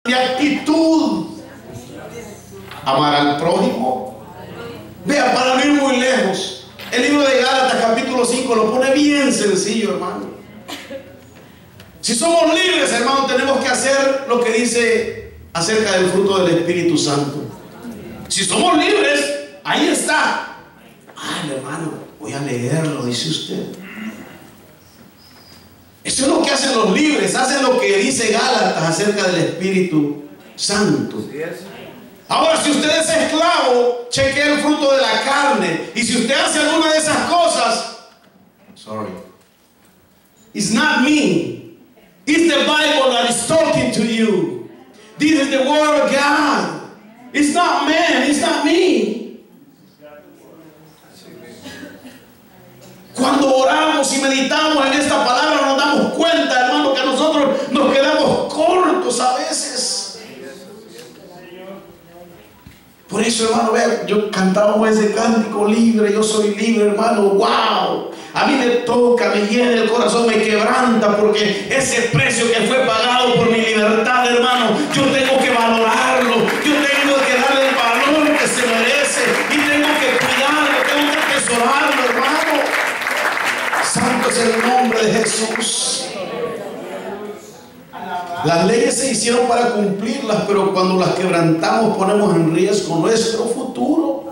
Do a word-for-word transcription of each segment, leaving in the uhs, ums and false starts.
de actitud. Amar al prójimo. Vea, para no ir muy lejos, el libro de Gálatas capítulo cinco lo pone bien sencillo, hermano. Si somos libres, hermano, tenemos que hacer lo que dice acerca del fruto del Espíritu Santo. Si somos libres, ahí está. Ay, hermano, voy a leerlo, dice usted. Eso es lo que hacen los libres, hacen lo que dice Gálatas acerca del Espíritu Santo. Ahora, si usted es esclavo, chequee el fruto de la carne. Y si usted hace alguna de esas cosas, sorry, it's not me. It's the Bible that is talking to you. This is the word of God. It's not man, it's not me. Cuando oramos y meditamos en esta palabra, nos damos cuenta, hermano, que nosotros nos quedamos cortos a veces. Por eso, hermano, vean, yo cantaba ese cántico libre, yo soy libre, hermano, wow. A mí me toca, me llena el corazón, me quebranta, porque ese precio que fue pagado por mi libertad, hermano, yo tengo que valorarlo, yo tengo que darle el valor que se merece, y tengo que cuidarlo, tengo que atesorarlo, hermano. Santo es el nombre de Jesús. Las leyes se hicieron para cumplirlas, pero cuando las quebrantamos ponemos en riesgo nuestro futuro.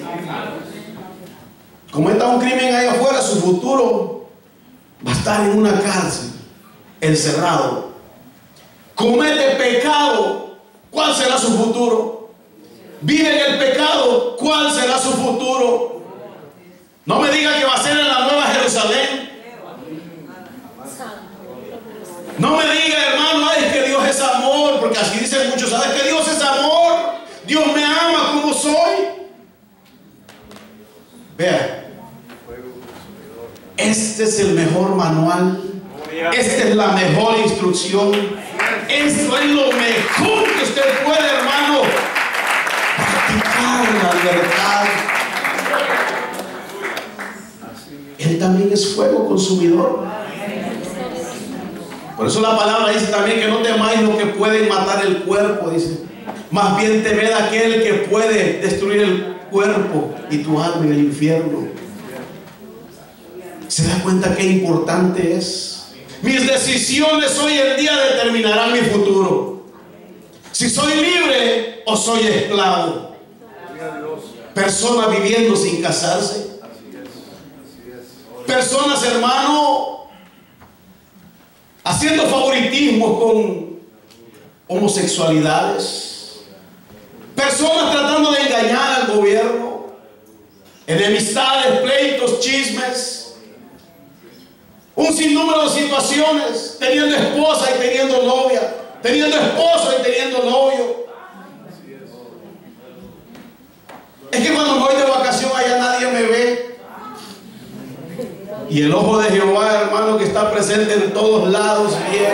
Cometa un crimen ahí afuera, su futuro va a estar en una cárcel, encerrado. Comete pecado, ¿cuál será su futuro? Vive en el pecado, ¿cuál será su futuro? No me diga que va a ser en la Nueva Jerusalén. No me diga, hermano, ay, que Dios es amor, porque así dicen muchos, ¿sabes que Dios es amor? Dios me ama como soy. Vea, este es el mejor manual, esta es la mejor instrucción, esto es lo mejor que usted puede, hermano, practicar la libertad. Él también es fuego consumidor. Por eso la palabra dice también que no temáis lo que pueden matar el cuerpo, dice. Más bien temed aquel que puede destruir el cuerpo y tu alma en el infierno. ¿Se da cuenta qué importante es? Mis decisiones hoy en día determinarán mi futuro. Si soy libre o soy esclavo. Personas viviendo sin casarse. Personas, hermano, haciendo favoritismo con homosexualidades, personas tratando de engañar al gobierno, enemistades, pleitos, chismes, un sinnúmero de situaciones, teniendo esposa y teniendo novia, teniendo esposo y teniendo novio. Es que cuando me voy de vacación allá nadie me ve. Y el ojo de Jehová, hermano, que está presente en todos lados, bien.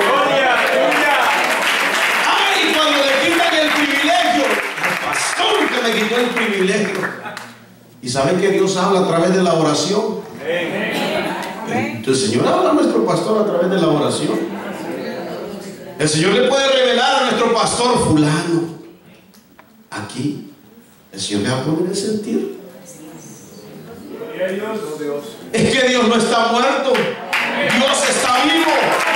¡Ay! Cuando le quitan el privilegio, el pastor que me quitó el privilegio. Y saben que Dios habla a través de la oración. Entonces el Señor habla a nuestro pastor a través de la oración. El Señor le puede revelar a nuestro pastor fulano. Aquí, el Señor le va a poner el sentir. Es que Dios no está muerto, Dios está vivo.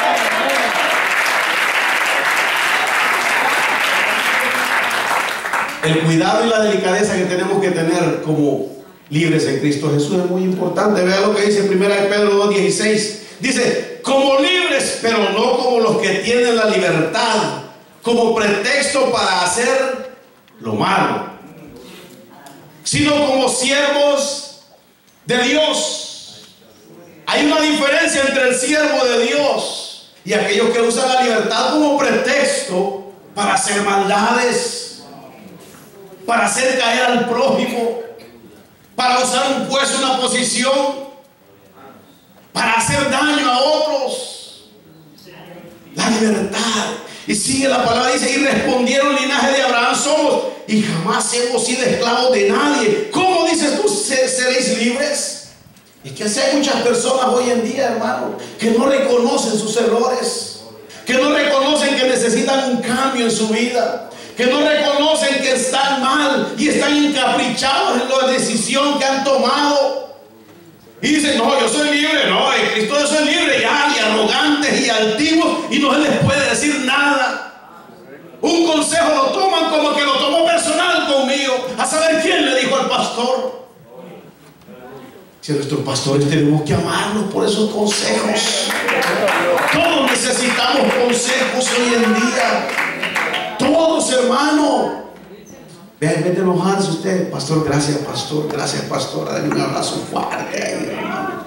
El cuidado y la delicadeza que tenemos que tener como libres en Cristo Jesús es muy importante. Vea lo que dice primera de Pedro dos dieciséis. Dice, como libres, pero no como los que tienen la libertad como pretexto para hacer lo malo, sino como siervos de Dios. Hay una diferencia entre el siervo de Dios y aquellos que usan la libertad como pretexto para hacer maldades, para hacer caer al prójimo, para usar un puesto, una posición, para hacer daño a otros. La libertad. Y sigue la palabra, dice, y respondieron: linaje de Abraham somos y jamás hemos sido esclavos de nadie. ¿Cómo dices tú seréis libres? Es que así hay muchas personas hoy en día, hermano, que no reconocen sus errores. que no reconocen que necesitan un cambio en su vida, que no reconocen que están mal y están encaprichados en la decisión que han tomado. Y dicen, no, yo soy libre. No, en Cristo yo soy libre ya, y arrogantes y altivos, y no se les puede decir nada. Un consejo lo toman como que lo tomó personal conmigo, a saber quién le dijo al pastor. Si a nuestros pastores tenemos que amarlos por esos consejos. Todos necesitamos consejos hoy en día. Todos, hermano. Vean, en vez de enojarse usted, pastor, gracias, pastor, gracias, pastor. Dale un abrazo fuerte ahí, hermano.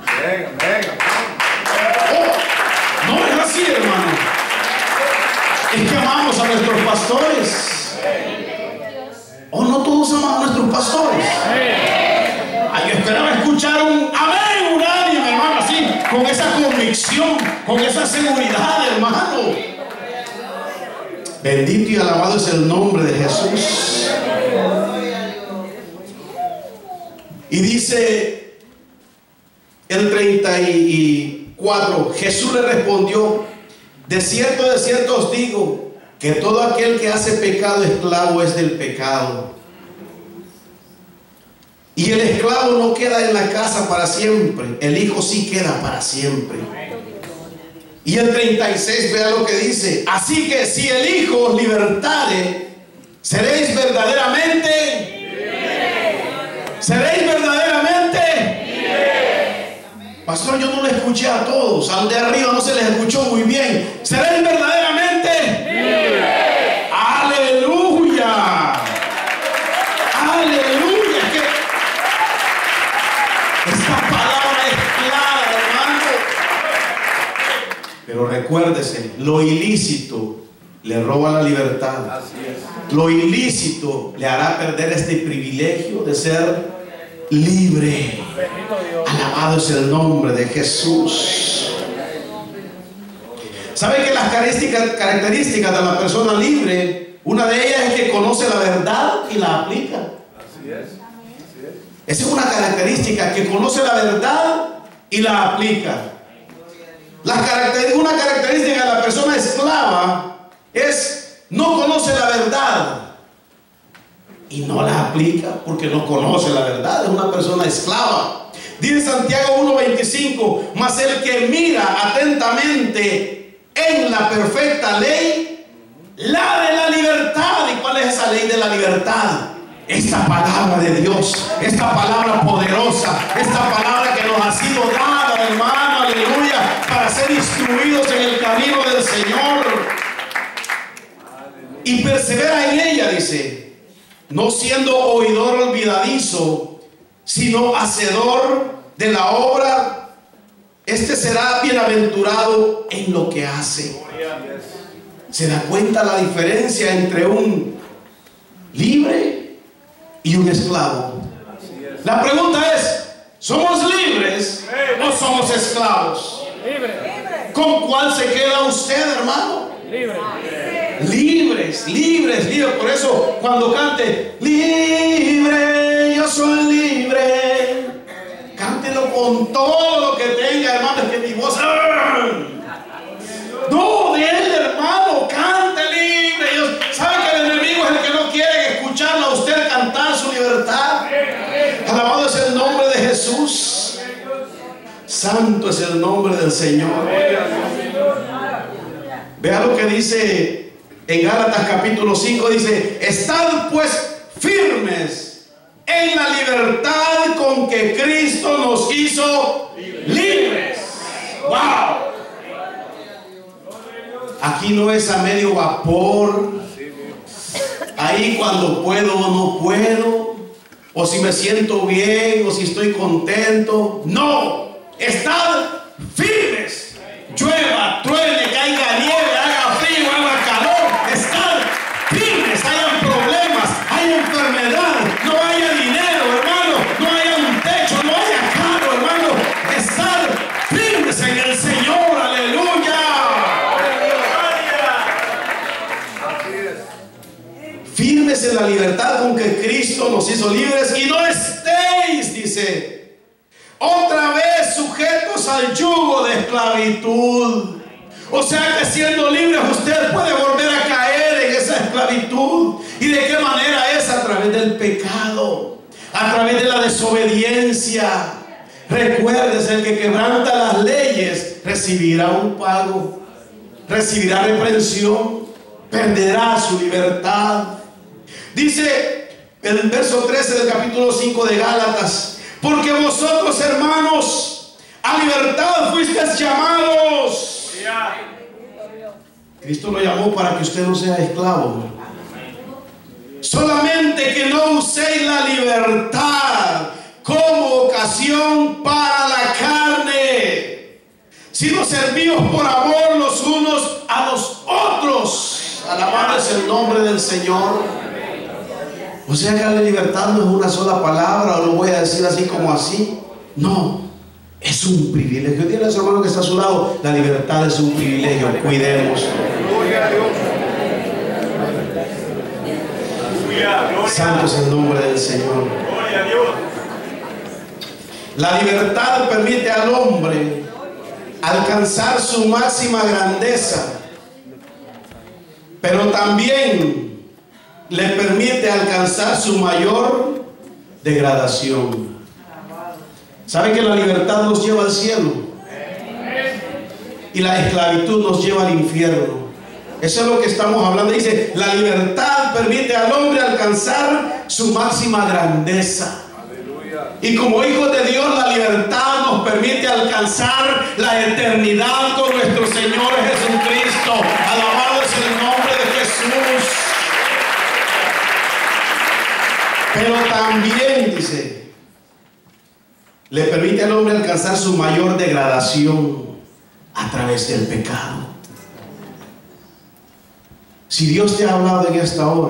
Oh, no es así, hermano. Es que amamos a nuestros pastores. O no todos amamos a nuestros pastores. Ay, yo esperaba escuchar un amén, un ánimo, hermano, así, con esa convicción, con esa seguridad, hermano. Bendito y alabado es el nombre de Jesús. Y dice el treinta y cuatro, Jesús le respondió: de cierto, de cierto os digo, que todo aquel que hace pecado, esclavo es del pecado. Y el esclavo no queda en la casa para siempre, el hijo sí queda para siempre. Y el treinta y seis, vea lo que dice: así que si el hijo os libertare, seréis verdaderamente libres. Seréis verdaderamente libres. Pastor, yo no le escuché a todos, al de arriba no se les escuchó muy bien. Seréis verdaderamente libres. Aleluya. Aleluya. Es que esta palabra es clara, hermano. Pero recuérdese, lo ilícito le roba la libertad. Así es. Lo ilícito le hará perder este privilegio de ser libre. Alabado es el nombre de Jesús. ¿Sabe que las características, características de la persona libre, una de ellas es que conoce la verdad y la aplica? Así es. Así es. Esa es una característica, que conoce la verdad y la aplica. La caracter, una característica de la persona esclava es: no conoce la verdad y no la aplica porque no conoce la verdad. Es una persona esclava. Dice Santiago uno veinticinco: mas el que mira atentamente en la perfecta ley, la de la libertad. ¿Y cuál es esa ley de la libertad? Esta palabra de Dios, esta palabra poderosa, esta palabra que nos ha sido dada, hermano, aleluya, para ser instruidos en el camino del Señor. Y persevera en ella, dice, no siendo oidor olvidadizo, sino hacedor de la obra. Este será bienaventurado en lo que hace. ¿Se da cuenta la diferencia entre un libre y un esclavo? La pregunta es: ¿somos libres o somos esclavos? Libre. ¿Con cuál se queda usted, hermano? Libre. Libres, libres, libres. Por eso cuando cante libre, yo soy libre, cántelo con todo lo que tenga, hermano. Es que mi voz, no, de él, hermano, cante libre. Dios sabe que el enemigo es el que no quiere escucharlo a usted cantar su libertad. Alabado es el nombre de Jesús. Santo es el nombre del Señor. Vea lo que dice en Gálatas capítulo cinco. Dice: estad pues firmes en la libertad con que Cristo nos hizo libres. Wow. Aquí no es a medio vapor, ahí cuando puedo o no puedo, o si me siento bien o si estoy contento. No, estad firmes, llueva, truene, caiga nieve, haga frío, haga calor, estad firmes. Hayan problemas, hay enfermedad, no haya dinero, hermano, no haya un techo, no haya carro, hermano, estad firmes en el Señor. Aleluya. Firmes en la libertad con que Cristo nos hizo libres, y no estéis, dice, otra vez sujetos al yugo de esclavitud. O sea que siendo libres usted puede volver a caer en esa esclavitud. ¿Y de qué manera es? A través del pecado, a través de la desobediencia. Recuérdese, el que quebranta las leyes recibirá un pago, recibirá reprensión, perderá su libertad. Dice el verso trece del capítulo cinco de Gálatas: porque vosotros, hermanos, a libertad fuisteis llamados. Cristo lo llamó para que usted no sea esclavo. Solamente que no uséis la libertad como ocasión para la carne, sino servíos por amor los unos a los otros. Alabado es el nombre del Señor. O sea que la libertad no es una sola palabra, o lo voy a decir así como así. No, es un privilegio. Dile a su hermano que está a su lado: la libertad es un privilegio, cuidemos. Santo es el nombre del Señor. La libertad permite al hombre alcanzar su máxima grandeza, pero también le permite alcanzar su mayor degradación. ¿Saben que la libertad nos lleva al cielo? Y la esclavitud nos lleva al infierno. Eso es lo que estamos hablando. Dice, la libertad permite al hombre alcanzar su máxima grandeza. Y como hijos de Dios, la libertad nos permite alcanzar la eternidad con nuestro Señor Jesucristo. Alabado es el nombre de Jesús. Pero también, dice, le permite al hombre alcanzar su mayor degradación a través del pecado. Si Dios te ha hablado en esta hora,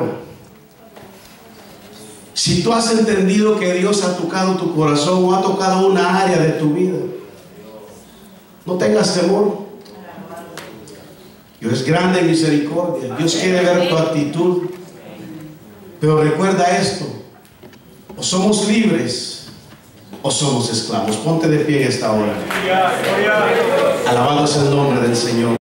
si tú has entendido que Dios ha tocado tu corazón o ha tocado una área de tu vida, no tengas temor. Dios es grande en misericordia. Dios quiere ver tu actitud. Pero recuerda esto: o somos libres o somos esclavos. Ponte de pie en esta hora. Alabado es el nombre del Señor.